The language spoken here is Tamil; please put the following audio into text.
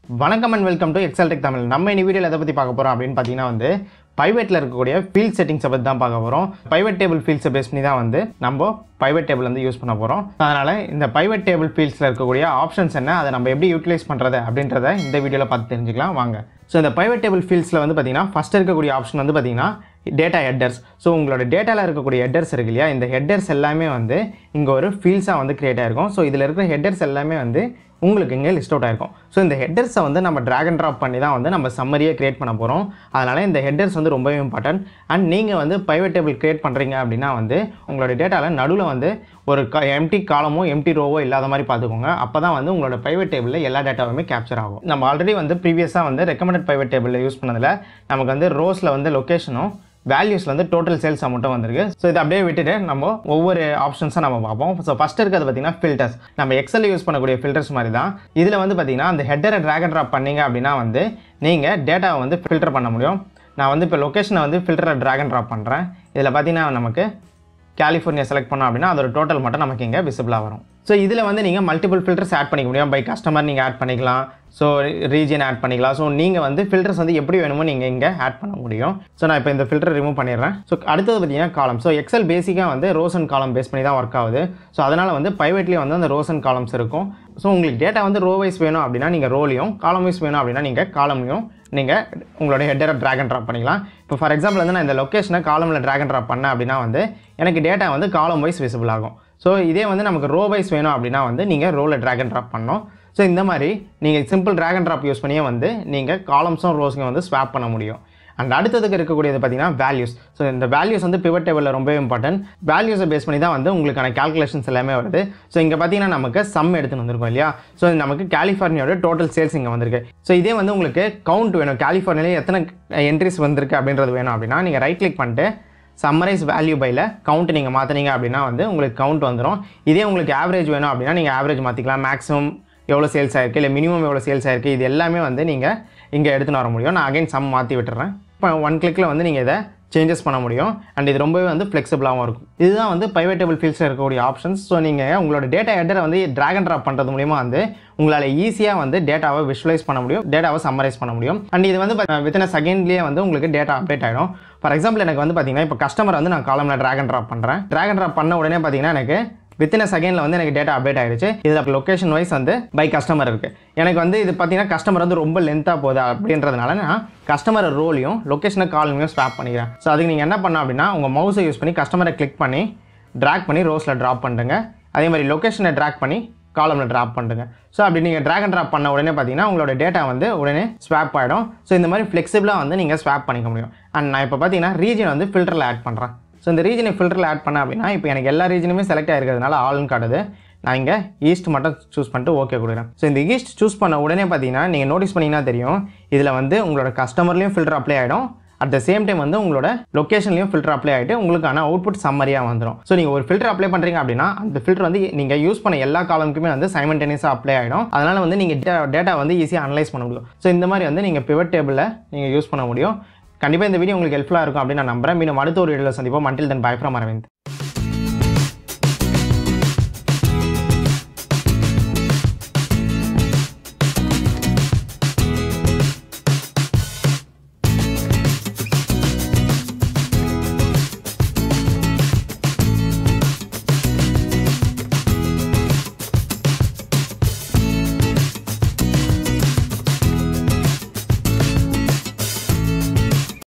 வணக்கம் and welcome to xltechtamil. நம்ம இந்த வீடியோல எதை பத்தி பார்க்க போறோம் அப்படினு பாத்தீங்கன்னா வந்து pivotல இருக்கக்கூடிய field settings பத்தி தான் பார்க்க போறோம். pivot table fields பேஸ் பண்ணி தான் வந்து நம்ம pivot table வந்து யூஸ் பண்ண போறோம். அதனால இந்த pivot table fieldsல இருக்கக்கூடிய ஆப்ஷன்ஸ் என்ன, அதை நம்ம எப்படி யூட்டிலைஸ் பண்றது அப்படின்றத இந்த வீடியோல பார்த்து தெரிஞ்சுக்கலாம் வாங்க. சோ இந்த pivot table fieldsல வந்து பாத்தீங்கன்னா ஃபர்ஸ்ட் இருக்கக்கூடிய ஆப்ஷன் வந்து பாத்தீங்கன்னா data headers. ஸோ உங்களோட டேட்டாவில் இருக்கக்கூடிய ஹெட்டர்ஸ் இருக்கு இல்லையா, இந்த ஹெட்டர்ஸ் எல்லாமே வந்து இங்கே ஒரு ஃபீல்ட்ஸாக வந்து கிரியேட் ஆகிருக்கும். ஸோ இதில் இருக்கிற ஹெட்டர்ஸ் எல்லாமே வந்து உங்களுக்கு இங்கே லிஸ்ட் அவுட் ஆகிருக்கும். ஸோ இந்த ஹெட்டர்ஸை வந்து நம்ம ட்ராக் அண்ட் ட்ராப் பண்ணி தான் வந்து நம்ம சம்மரியை கிரியேட் பண்ண போகிறோம். அதனால் இந்த ஹெட்டர்ஸ் வந்து ரொம்பவே இம்பார்ட்டன்ட். அண்ட் நீங்கள் வந்து பைவட் டேபிள் கிரியேட் பண்ணுறீங்க அப்படின்னா வந்து உங்களோட டேட்டாவில் நடுவில் வந்து ஒரு எம்டி காலமோ எம்டி ரோவோ இல்லாத மாதிரி பார்த்துக்கோங்க. அப்போ தான் வந்து உங்களோட பைவட் டேபிளில் எல்லா டேட்டாவுமே கேப்சர் ஆகும். நம்ம ஆல்ரெடி வந்து ப்ரீவியஸாக வந்து ரெக்கமெண்டட் பைவட் டேபிளில் யூஸ் பண்ணதில் நமக்கு வந்து ரோஸில் வந்து லொக்கேஷனும் வேல்யூஸில் வந்து டோட்டல் சேல்ஸ் அமௌண்ட்டும் வந்திருக்கு. ஸோ இதை அப்படியே விட்டுட்டு நம்ம ஒவ்வொரு ஆப்ஷன்ஸாக நம்ம பார்ப்போம். ஸோ ஃபஸ்ட் இருக்கிறது பார்த்தீங்கன்னா ஃபில்டர்ஸ். நம்ம எக்ஸலில் யூஸ் பண்ணக்கூடிய ஃபில்டர்ஸ் மாதிரி தான். இதில் வந்து பார்த்தீங்கன்னா அந்த ஹெட்டரை ட்ராக் அண்ட் ட்ராப் பண்ணீங்க அப்படின்னா வந்து நீங்கள் டேட்டாவை வந்து ஃபில்டர் பண்ண முடியும். நான் வந்து இப்போ லொக்கேஷனை வந்து ஃபில்டரை ட்ராக் அண்ட் ட்ராப் பண்ணுறேன். இதில் பார்த்தீங்கன்னா நமக்கு கலிஃபோர்னியா செலக்ட் பண்ணோம் அப்படின்னா அதோட டோட்டல் மட்டும் நமக்கு இங்கே விசிபிளாக வரும். ஸோ இதில் வந்து நீங்கள் மல்டிபிள் ஃபில்டர்ஸ் ஆட் பண்ணிக்க முடியும். பை கஸ்டமர் நீங்கள் ஆட் பண்ணிக்கலாம், ஸோ ரீஜன் ஆட் பண்ணிக்கலாம். ஸோ நீங்கள் வந்து ஃபில்டர்ஸ் வந்து எப்படி வேணுமோ நீங்கள் இங்கே ஆட் பண்ண முடியும். ஸோ நான் இப்போ இந்த ஃபில்டர் ரிமூவ் பண்ணிடுறேன். ஸோ அடுத்தது பார்த்தீங்கன்னா காலம். ஸோ எக்ஸல் பேசிக்காக வந்து ரோஸ் அண்ட் காலம் பேஸ் பண்ணி தான் ஒர்க் ஆகுது. ஸோ அதனால் வந்து பைவட்லேயே வந்து அந்த ரோஸ் அண்ட் காலம்ஸ் இருக்கும். ஸோ உங்களுக்கு டேட்டா வந்து ரோ வைஸ் வேணும் அப்படின்னா நீங்கள் ரோலையும், காலம் வைஸ் வேணும் அப்படின்னா நீங்கள் காலமையும் நீங்கள் உங்களோட ஹெட்டரை ட்ராக் அண்ட் ட்ராப் பண்ணிக்கலாம். இப்போ ஃபார் எக்ஸாம்பிள் வந்து நான் இந்த லொக்கேஷனை காலமில் ட்ராக் அண்ட் ட்ராப் பண்ணேன் அப்படின்னா வந்து எனக்கு டேட்டா வந்து காலம் வைஸ் விசிபிள் ஆகும். ஸோ இதே வந்து நமக்கு ரோ வைஸ் வேணும் அப்படின்னா வந்து நீங்கள் ரோவில் ட்ராக் அண்ட் ட்ராப் பண்ணணும். ஸோ இந்த மாதிரி நீங்கள் simple drag and drop use பண்ணியே வந்து நீங்கள் காலம்ஸும் ரோஸுங்க வந்து ஸ்வாப் பண்ண முடியும். அண்ட் அடுத்ததுக்கு இருக்கக்கூடியது பார்த்தீங்கன்னா வேல்யூஸ். ஸோ இந்த வேல்யூஸ் வந்து பிவட் டேபிளில் ரொம்ப இம்பார்ட்டன்ட். வேல்யூஸை பேஸ் பண்ணி தான் வந்து உங்களுக்கான கால்குலேஷன்ஸ் எல்லாமே வருது. ஸோ இங்கே பார்த்தீங்கன்னா நமக்கு சம் எடுத்துன்னு வந்திருக்கும் இல்லையா. ஸோ நமக்கு கலிஃபோர்னியாவோட டோட்டல் சேல்ஸ் இங்கே வந்திருக்கு. ஸோ இதே வந்து உங்களுக்கு கவுண்ட் வேணும், கலிஃபோர்னியாவில் எத்தனை என்ட்ரிஸ் வந்திருக்கு அப்படின்றது வேணும் அப்படின்னா நீங்கள் ரைட் கிளிக் பண்ணிட்டு சம்மரைஸ் வேல்யூ பையில் கவுண்ட் நீங்கள் மாற்றினீங்க அப்படின்னா வந்து உங்களுக்கு கவுண்ட் வந்துடும். இதே உங்களுக்கு ஆவரேஜ் வேணும் அப்படின்னா நீங்கள் ஆவரேஜ் மாற்றிக்கலாம். மேக்ஸிமம் எவ்வளோ சேல்ஸ் ஆயிருக்கு, இல்லை மினிமம் எவ்வளோ சேல்ஸ் ஆயிருக்கு, இது எல்லாமே வந்து நீங்கள் இங்கே எடுத்துன்னு வர முடியும். நான் அகைன் சம் மாற்றி விட்டுறேன். இப்போ ஒன் கிளிக்கில் வந்து நீங்கள் இதை சேஞ்சஸ் பண்ண முடியும். அண்ட் இது ரொம்பவே வந்து ஃப்ளெக்சிபிளாகவும் இருக்கும். இதுதான் வந்து பைவட் டேபிள் ஃபீல்ட்ஸில் இருக்கக்கூடிய ஆப்ஷன்ஸ். ஸோ நீங்கள் உங்களோட டேட்டா ஹெட்டரை வந்து ட்ராக் அண்ட் ட்ராப் பண்ணுறது மூலிமா வந்து உங்களால் ஈஸியாக வந்து டேட்டாவை விஷுவலைஸ் பண்ண முடியும், டேட்டாவை சம்மரைஸ் பண்ண முடியும். அண்ட் இது வந்து வித்தின் செகண்ட்லேயே வந்து உங்களுக்கு டேட்டா அப்டேட் ஆகிடும். ஃபார் எக்ஸாம்பிள் எனக்கு வந்து பார்த்தீங்கன்னா இப்போ கஸ்டமர் வந்து நான் காலமில் ட்ராக் அண்ட் ட்ராப் பண்ணுறேன். ட்ராக் அண்ட் ட்ராப் பண்ண உடனே பார்த்தீங்கன்னா எனக்கு வித்தின் செகண்டில் வந்து எனக்கு டேட்டா அப்டேட் ஆகிடுச்சு. இதில் லொக்கேஷன் வைஸ் வந்து பை கஸ்டமர் இருக்குது. எனக்கு வந்து இது பார்த்தீங்கன்னா கஸ்டமர் வந்து ரொம்ப லென்த்தாக போகுது அப்படின்றதுனால நான் கஸ்டமர் ரோலையும் லொக்கேஷனை காலமையும் ஸ்வாப் பண்ணிக்கிறேன். ஸோ அதுக்கு நீங்கள் என்ன பண்ணணும் அப்படின்னா உங்கள் மவுஸை யூஸ் பண்ணி கஸ்டமரை கிளிக் பண்ணி ட்ராக் பண்ணி ரோஸில் ட்ராப் பண்ணுங்க. அதே மாதிரி லொக்கேஷனை ட்ராக் பண்ணி காலமில் ட்ராப் பண்ணுங்க. ஸோ அப்படி நீங்கள் ட்ராக் அண்ட் ட்ராப் பண்ண உடனே பார்த்தீங்கன்னா உங்களோட டேட்டா வந்து உடனே ஸ்வாப் ஆகிடும். ஸோ இந்த மாதிரி ஃப்ளெக்சிபிளாக வந்து நீங்கள் ஸ்வாப் பண்ணிக்க முடியும். அண்ட் நான் இப்போ பார்த்தீங்கன்னா ரீஜன் வந்து ஃபில்டரில் ஆட் பண்ணுறேன். ஸோ இந்த ரீஜனை ஃபில்டரில் ஆட் பண்ணேன் அப்படின்னா இப்போ எனக்கு எல்லா ரீஜனுமே செலக்ட் ஆகிருக்கிறதுனால ஆல்னு காட்டுது. நான் இங்கே ஈஸ்ட் மட்டும் சூஸ் பண்ணிட்டு ஓகே கொடுக்குறேன். ஸோ இந்த ஈஸ்ட் சூஸ் பண்ண உடனே பார்த்தீங்கன்னா நீங்கள் நோட்டீஸ் பண்ணிங்கன்னா தெரியும், இதில் வந்து உங்களோட கஸ்டமர்லேயும் ஃபில்டர் அப்ளை ஆகிடும். அட் த சேம் டைம் வந்து உங்களோட லொக்கேஷன்லையும் ஃபில்டர் அப்ளை ஆகிட்டு உங்களுக்கான அவுட்புட் சம்மரியாக வந்துடும். ஸோ நீங்கள் ஒரு ஃபில்டர் அப்ளை பண்ணுறீங்க அப்படின்னா அந்த ஃபில்டர் வந்து நீங்கள் யூஸ் பண்ண எல்லா காலமுக்குமே வந்து சைமல்டேனியஸாக அப்ளை ஆகிடும். அதனால் வந்து நீங்கள் டேட்டா வந்து ஈஸியாக அனலைஸ் பண்ண முடியும். ஸோ இந்த மாதிரி வந்து நீங்கள் பிவட் டேபிளில் நீங்கள் யூஸ் பண்ண முடியும். கண்டிப்பாக இந்த வீடியோ உங்களுக்கு ஹெல்ப்ஃபுல்லாக இருக்கும் அப்படின்னு நான் நம்புறேன். மீண்டும் அடுத்த ஒரு வீடியோவில் சந்திப்போம். until then bye from Aravind.